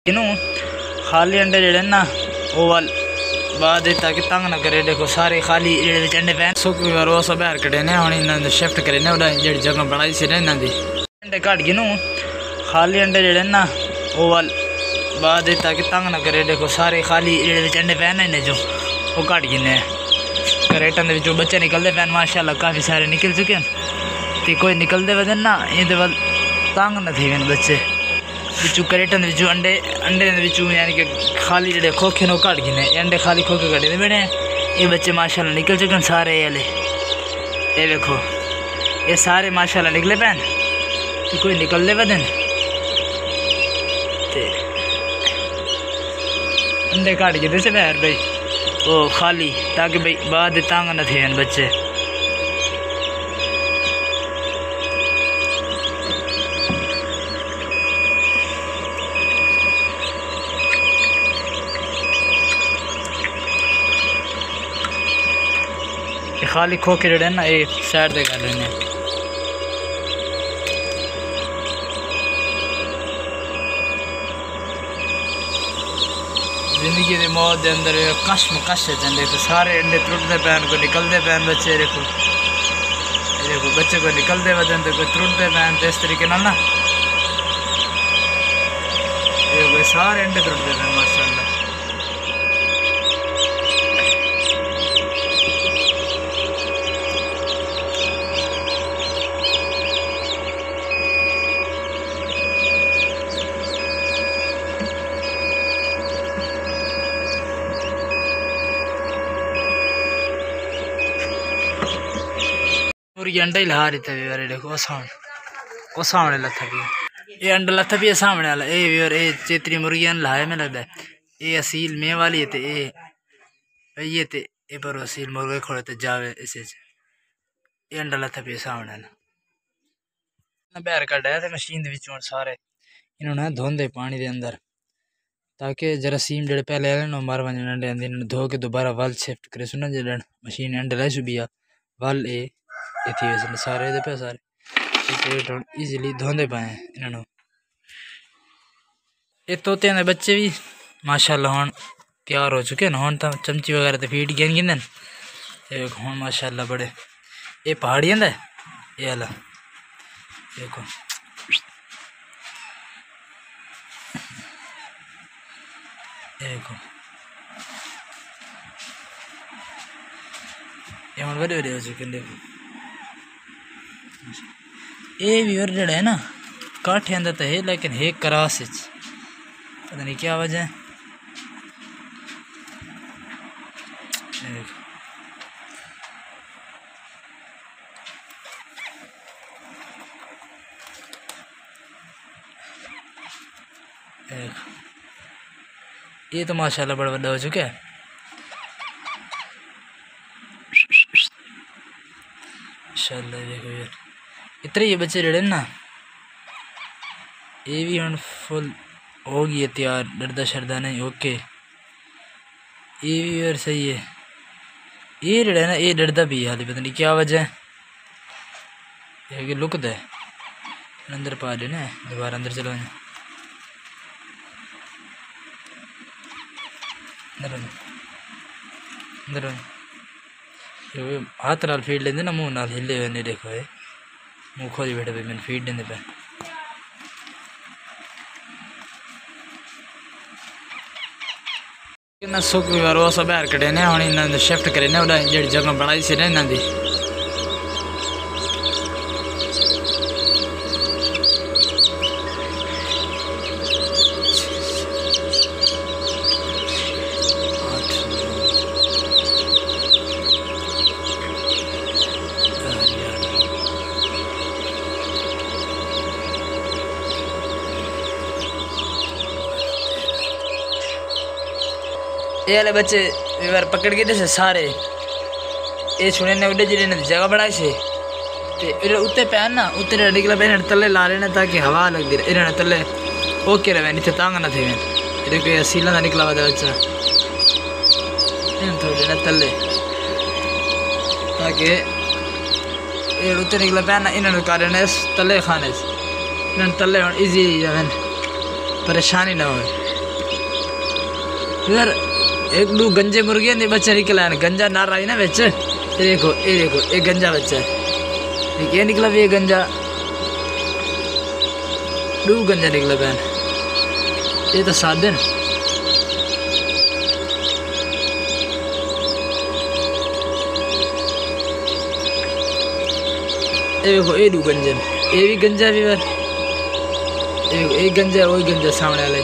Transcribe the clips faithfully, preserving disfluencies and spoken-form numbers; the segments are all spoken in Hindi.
इनू खाली अंडे जेड़े ना ओवल बाद ताकि तंग ना करे। देखो सारे खाली जेड़े अंडे पैन सुख वो सब बाहर कटे ने हुन इन्हां शिफ्ट करे ने उड़ा जेड़ी जगह बनाई सी ना इन्हां दी अंडे काट के नू खाली अंडे जेड़े ना ओवल बाद ताकि तंग ना करे। देखो सारे खाली जेड़े अंडे पैन ने जो वो काट गिने करेटन दे विचों बच्चे निकलते पैन माशाल्लाह काफ़ी सारे निकल चुके हैं। तो कोई निकलते वजन ना ये वाल तंग ना थे बच्चे बिचू करेटन विचू अंडे अंडे विचू यानी कि खाली जेडे खोखे नो काट गिने अंडे खाली खोखे कटे दे बने ये बच्चे माशाल्लाह निकल चुके हैं सारे। ये ये देखो ये सारे माशाल्लाह निकले पैन तो कोई निकल दे वजन अंडे काट के से बाहर भाई वो खाली ताकि भाई बाद तंग न थे बच्चे। खाली खोखे जड़े ना ये साइड से कर लेने जिंदगी के मौत के अंदर कश मकश है चंदे तो सारे अंडे त्रुटते पैन को निकलते पैन बच्चे देखो देखो बच्चे को निकलते वजन तो कोई त्रुटते पैन तो इस तरीके ना ये सारे अंडे त्रुटते पैन माशाल्लाह। मुर्गी अंडा ही लहा रही था यार देखो सामने वो सामने लथा भी ये अंडा लथा भी है सामने वाला ये यार ये चेतरी मुर्गियां लहाए में लगता है ये असील में वाली है ये ये ते ये पर असील मुर्गे खोले ते जावे इसे ये अंडा लथा भी सामने ना बाहर कढ़ाया थे मशीन विचों सारे इन्होंने धोंदे पानी के अंदर ताकि जरासीम जड़े पहले आए ना मार वजन अंडे अंदर धो के दोबारा वाल शिफ्ट करे सुना जड़ मशीन अंडे लाई सुबिया वाल ए इतनी वैसे सारे दे पे सारे इजीली धोंदे पाए इन्होंने। ये तोते ने बच्चे भी माशाल्लाह हुन तैयार हो चुके हैं हुन तो चमची वगैरह तो फीड गेन गिंदे ये हुन माशाल्लाह बड़े ये पहाड़ियां दा ये वाला देखो देखो ये हुन बड़े बड़े हो चुके हैं देखो ये भी और जड़ा है ना काठे अंदर तो है लेकिन है करास पता नहीं क्या वजह है। ये तो माशाल्लाह बड़ा बड़ा हो चुका है माशाल्लाह। देखो यार इतने ये बच्चे जड़े ना ये भी हम फुल हो गई है तैयार डरदा शरदा नहीं ओके ये भी यार सही है। ये जड़ा ना ये डरदा भी हाली पता नहीं क्या वजह है ये लुकदा है अंदर पा लेना दोबारा अंदर चलो अंदर अंदर हाथ नाल फीड लेंदे ना मुँह नाल हिले हुए नहीं देखो ये मुँह खोली बैठे पे मैंने फीड देंदे पे ना सुख वो सब बाहर कटे ने हुन इन्हां शिफ्ट करे ने उड़ा जेड़ी जगह बनाई सी ना इन्हां दी ये वाले बच्चे बार पकड़ के थे सारे ये छुने ने उड़े जिले ने जगह बनाई से ते उत्ते पैन ना उत्ते निकला पे तले ला लेना ताकि हवा लगती रहे इन्हें तले ओके रहे नीचे तांग ना थे ये कोई असीला ना निकला हुआ बच्चा थोड़े ना तले ताकि ये उत्ते निकला पैन ना इन्होंने कारण तले खाने से इन्होंने तले इजी जावे परेशानी ना हो। फिर एक दो गंजे मुर्गे ने बच्चा निकला है, गंजा ना रहा है ना बच्चे। ये देखो ये देखो एक गंजा बच्चा है, एक ये निकला ये गंजा, दो गंजा निकला बहन। ये तो सात दिन ये देखो ये दो गंजन, ये भी गंजा भी बार एक गंजा वही गंजा सामने वाले।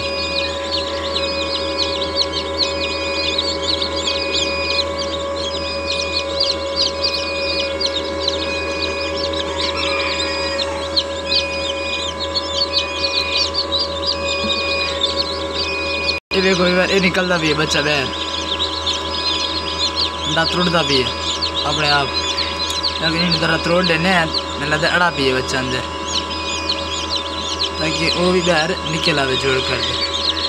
ये देखो ये निकलता भी है बच्चा बहन, दांत रुड़ता भी है अपने आप, लेकिन इन तरह त्रोड़ लेने मैं लगता अड़ा भी है बच्चा अंदर, ताकि वो भी बाहर निकल आवे जोड़ कर दे।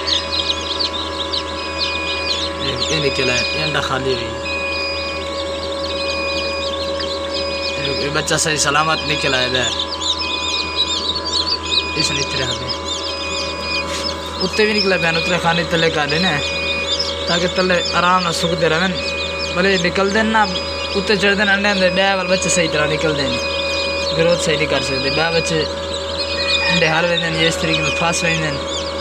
ये निकला है, ये अंडा खाली हुई, ये बच्चा सही सलामत निकला है बाहर। इसने इतने हाथ उत्ते भी निकला बहन, उतरे खाने तले का देना ताकि तले आराम से सुखते रहें, भले निकल दें ना उत्ते चढ़ दें अंडे अंदर डे वाले बच्चे सही तरह निकल दें, ग्रोथ सही नहीं कर सकते बह बच्चे अंडे हार वेंदन ये इस तरीके में फंस वेंदन,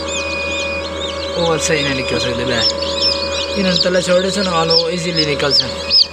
वो सही नहीं निकल सकते बह। इन्होंने तले छोड़े सुन वालो इजीली निकल सन,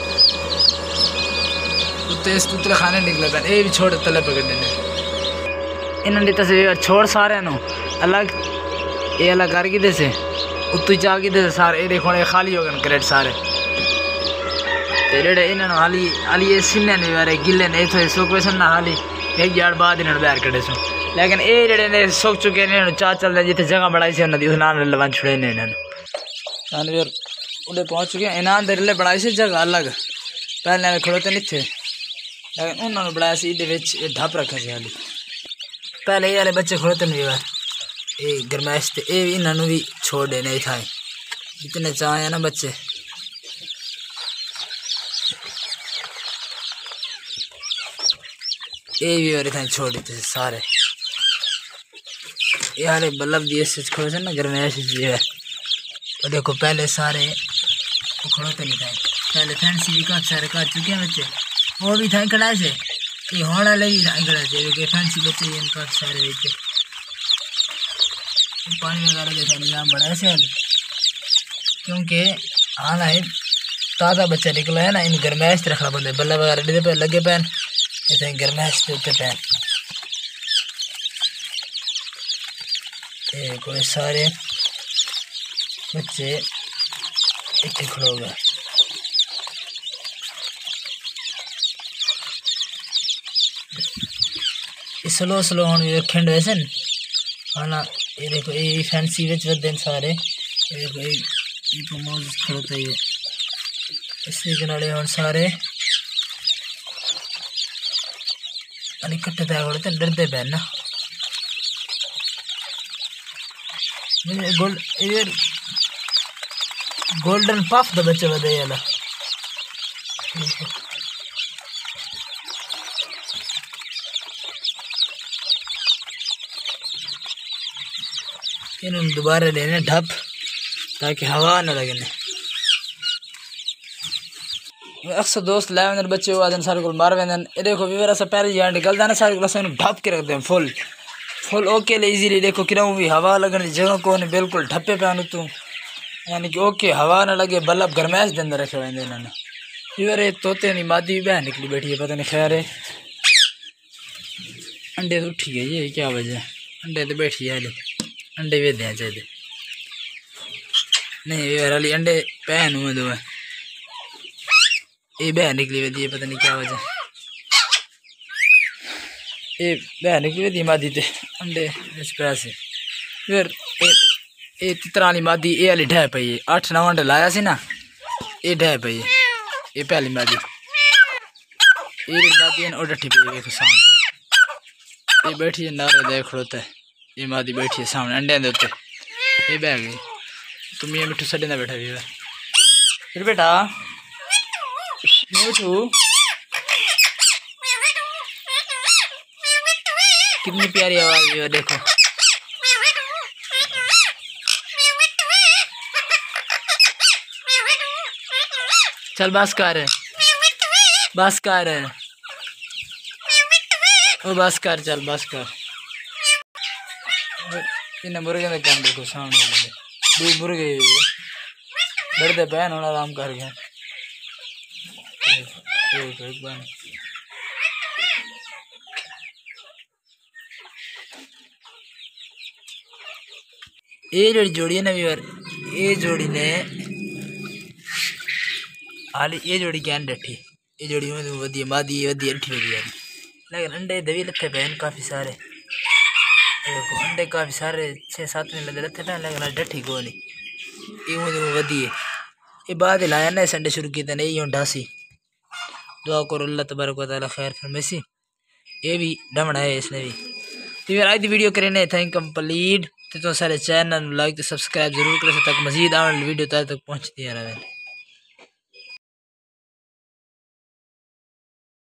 उत्ते इस उतरे खाने निकले बहन, ये भी छोड़े तले पकड़ने ने। इन्होंने तस्वीर छोड़ सारे नो अलग ये अलग कर की से उत्तू चा की सारे ये देखो खाली हो गए क्रेट सारे, जेड़े इन्होंने हाली हाली ये सिन्ने ने बारे गिले ने इतने सुख पे सुनना हाली एक जार बाद इन्होंने बाहर कटे सो, लेकिन ये जेड़े ने सुख चुके ने चाह चल रहे जितने जगह बढ़ाई से उन्होंने उस नाम लवन छुड़े ने इन्होंने जानवर उड़े पहुँच चुके हैं। इन्होंने दरिले बढ़ाई से जगह अलग पहले खड़ोते नहीं थे, लेकिन उन्होंने बढ़ाया से ये ढप रखा से हाली, पहले ये वाले बच्चे खड़ोते नहीं बार ये गरमैश थे, ये इन्होंने भी छोड़ देने था जितने चाहे ना बच्चे। ये भी और इतना छोड़ देते सारे, ये हारे बल्लभ दिए से खड़े थे ना गरमैश जी है, और देखो पहले सारे खड़ोते नहीं था, पहले फैंसी भी काफ़ी सारे काट चुके हैं बच्चे, वो भी था खड़ा से ये होना लगी था खड़ा से, क्योंकि फैंसी बच्चे ये काफ़ी सारे बच्चे पानी वगैरह जैसा निजाम बड़ा है हाल, क्योंकि हाल है ताज़ा बच्चा निकला है ना, इन गरमैश रखना बंदे बल्ला वगैरह दे पे लगे पैन ऐसे गरमैश के उत्ते पैन। ये कोई सारे बच्चे इतने खड़े हो गए, स्लो स्लो हम खंड वैसे हाँ ना। ये देखो ये फैंसी विच वदन सारे, ये देखो ये ये प्रमोद खड़ोता है इसके किनारे और सारे अने कट्टे तय खड़ोते डरते पैन ना। गोल्ड ये गोल्डन पफ द बच्चे बदे वाला इन्होंने दोबारा लेने ढप ताकि हवा न लगने। अक्सर दोस्त लाए अंदर बच्चे हुआ दिन सारे को मार वेंदन, ये देखो भी मेरा से पहले यहाँ निकल जाना सारे को लसन ढप के रख दें फुल फुल ओके ले इजीली। देखो किराऊँ भी हवा लगने जगह को नहीं बिल्कुल ढप्पे पे आनू तू, यानी कि ओके हवा ना लगे बल्ब गरमैश के अंदर रखे वेंदे इन्होंने। फिर तोते नहीं मादी बहन निकली बैठी है पता नहीं खैर है। अंडे तो उठी गई है क्या वजह, अंडे तो बैठी है अंडे भी दें चाहिए नहीं यार अली अंडे बहन हुए दो ये बहन निकली हुई है पता नहीं क्या वजह, ये बहन निकली हुई मादी थे अंडे इस पैसे। फिर ये तितरा वाली मादी ये वाली ढह पई है, अठ नौ अंडे लाया सी ना ये ढह पई है, ये पहली मादी ये मादी और डठी पई है सामने, ये बैठी है नारे देख खड़ोता है, ये मादी बैठी है सामने अंडे दे उत्ते ये बह गई। तुम ये मिठू सड़े ना बैठा भी है फिर बेटा मिठू कितनी प्यारी आवाज है देखो। चल बस कर बस कर ओ बस कर चल बस कर। इन्हें मुर्गे ने काम देखो सामने वाले दो मुर्गे डरते पैन होना आराम कर गए। ये जोड़ी जोड़ी है ना व्यूअर, ये जोड़ी ने हाली ये जोड़ी क्या डठी ये जोड़ी में वधी मादी वधी अठी वधी यार, लेकिन अंडे दवी लथे पैन काफ़ी सारे। देखो अंडे काफ़ी सारे छः सात में लगे लथे पैन, लेकिन डठी को नहीं ये मुझे वधी है। ये बाद लाया ना संडे शुरू किया था नहीं यूँ ढासी। दुआ करो अल्लाह तबारक व तआला खैर फरमासी। ये भी डमड़ा है इसने भी। तो यार आज दी वीडियो करें था कंप्लीट। तो सारे चैनल लाइक तो सब्सक्राइब जरूर करें तक मजीद आने वीडियो तक पहुँचती है।